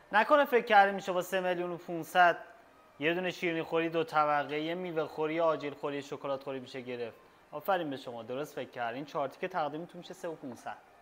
نکنه فکر کردی میشه با 3 میلیون و 500 یه دونه شیرینی خوری 2 طبقه، یه میوه خوری، آجیل خوری، شکلات خوری میشه گرفت. آفرین به شما، درست فکر کردین. 4 تیکه تقدیمتون میشه 3 و 500.